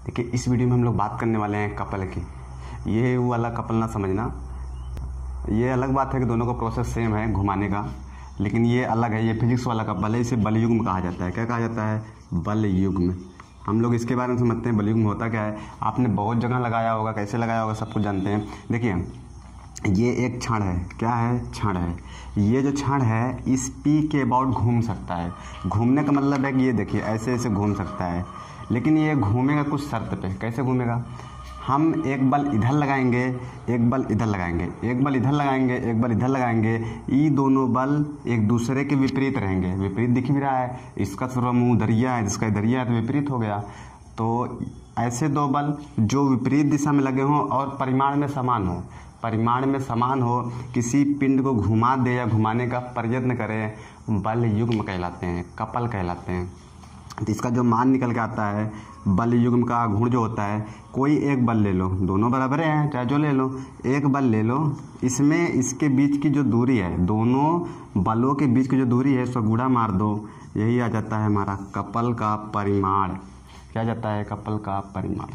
देखिए इस वीडियो में हम लोग बात करने वाले हैं कपल की। ये वो वाला कपल ना समझना, ये अलग बात है कि दोनों का प्रोसेस सेम है घुमाने का, लेकिन ये अलग है। ये फिजिक्स वाला कपल है, इसे बलयुग्म कहा जाता है। क्या कहा जाता है? बलयुग्म। हम लोग इसके बारे में समझते हैं बलयुग्म होता क्या है। आपने बहुत जगह लगाया होगा, कैसे लगाया होगा सब कुछ जानते हैं। देखिए ये एक क्षण है, क्या है? क्षण है। ये जो क्षण है इस पी के अबाउट घूम सकता है। घूमने का मतलब है कि ये देखिए ऐसे ऐसे घूम सकता है, लेकिन ये घूमेगा कुछ शर्त पे। कैसे घूमेगा? हम एक बल इधर लगाएंगे, एक बल इधर लगाएंगे, एक बल इधर लगाएंगे, एक बल इधर लगाएंगे। ये दोनों बल एक दूसरे के विपरीत रहेंगे। विपरीत दिख भी रहा है, इसका थोड़ा मुँह दरिया है, जिसका दरिया है तो विपरीत हो गया। तो ऐसे दो बल जो विपरीत दिशा में लगे हों और परिमाण में समान हो, परिमाण में समान हो, किसी पिंड को घुमा दे या घुमाने का प्रयत्न करें, बल युग्म कहलाते हैं, कपल कहलाते हैं। तो इसका जो मान निकल के आता है बल युग्म का गुण जो होता है, कोई एक बल ले लो, दोनों बराबर हैं चाहे जो ले लो, एक बल ले लो, इसमें इसके बीच की जो दूरी है, दोनों बलों के बीच की जो दूरी है उसको गुणा मार दो, यही आ जाता है हमारा कपल का परिमाण। क्या जाता है? कपल का परिमाण।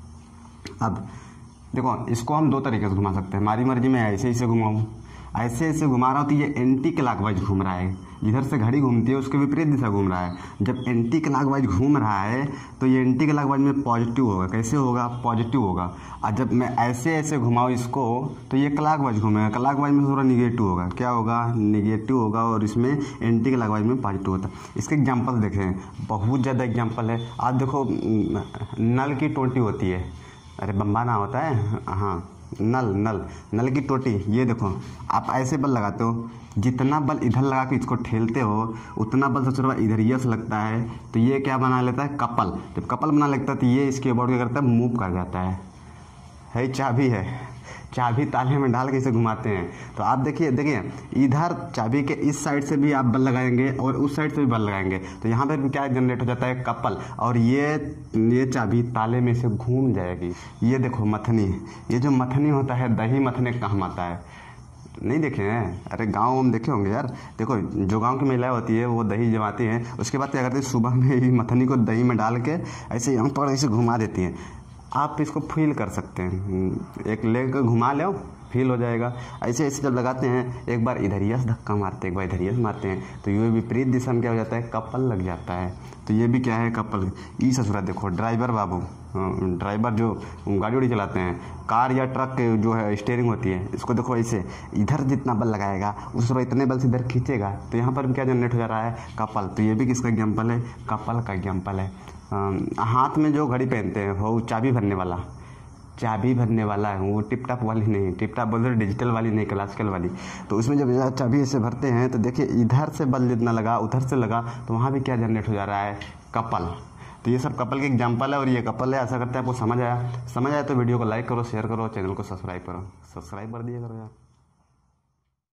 अब देखो इसको हम दो तरीके से घुमा सकते हैं। हमारी मर्जी में ऐसे ऐसे घुमाऊँ, ऐसे ऐसे घुमा रहा हूँ तो ये एंटी क्लॉकवाइज घूम रहा है। जिधर से घड़ी घूमती है उसके विपरीत दिशा घूम रहा है। जब एंटी क्लॉकवाइज घूम रहा है तो ये एंटी क्लॉकवाइज में पॉजिटिव होगा। कैसे होगा? पॉजिटिव होगा। और जब मैं ऐसे ऐसे घुमाऊँ इसको तो ये क्लॉकवाइज घूमेगा। क्लॉकवाइज में थोड़ा निगेटिव होगा। क्या होगा? निगेटिव होगा। और इसमें एंटी क्लॉकवाइज में पॉजिटिव होता है। इसके एग्जाम्पल देखें, बहुत ज़्यादा एग्जाम्पल है। आज देखो नल की टोटी होती है, अरे बम्बा ना होता है, हाँ नल की टोटी। ये देखो आप ऐसे बल लगाते हो, जितना बल इधर लगा के इसको ठेलते हो उतना बल सबसे ज़्यादा इधर ये से लगता है, तो ये क्या बना लेता है? कपल। जब कपल बना लगता है तो ये इसके अबाउट क्या करता है? मूव कर जाता है। चाबी है, चाबी ताले में डाल के इसे घुमाते हैं। तो आप देखिए इधर चाबी के इस साइड से भी आप बल लगाएंगे और उस साइड से भी बल लगाएंगे, तो यहाँ पर क्या जनरेट हो जाता है? कपल। और ये चाबी ताले में से घूम जाएगी। ये देखो मथनी, ये जो मथनी होता है दही मथने का काम आता है। नहीं देखे हैं? अरे गाँव में देखे होंगे यार। देखो जो गाँव की महिलाएं होती है वो दही जमाती हैं, उसके बाद क्या करती है? सुबह में ही मथनी को दही में डाल के ऐसे यहाँ पर ऐसे घुमा देती हैं। आप इसको फील कर सकते हैं, एक लेग घुमा लो फील हो जाएगा। ऐसे ऐसे जब लगाते हैं, एक बार इधरिया से धक्का मारते हैं, एक बार इधरिया से मारते हैं, तो ये विपरीत दिशा में क्या हो जाता है? कपल लग जाता है। तो ये भी क्या है? कपल। ई ससुरा देखो ड्राइवर बाबू, ड्राइवर जो गाड़ी वाड़ी चलाते हैं, कार या ट्रक जो है स्टीयरिंग होती है, इसको देखो ऐसे इधर जितना बल लगाएगा उस तरह इतने बल से इधर खींचेगा, तो यहाँ पर क्या जनरेट हो जा रहा है? कपल। तो ये भी किसका एग्जाम्पल है? कपल का एग्जाम्पल है। हाथ में जो घड़ी पहनते हैं वो चाबी भरने वाला, चाबी भरने वाला है वो, टिप टॉप वाली नहीं, टिप टॉप बोलते डिजिटल वाली नहीं, क्लासिकल वाली। तो उसमें जब चाबी ऐसे भरते हैं तो देखिए इधर से बल जितना लगा उधर से लगा, तो वहाँ भी क्या जनरेट हो जा रहा है? कपल। तो ये सब कपल के एग्जाम्पल है और ये कपल है। आशा करते हैं आपको समझ आया तो वीडियो को लाइक करो, शेयर करो, चैनल को सब्सक्राइब करो, सब्सक्राइब कर दिया करो यार।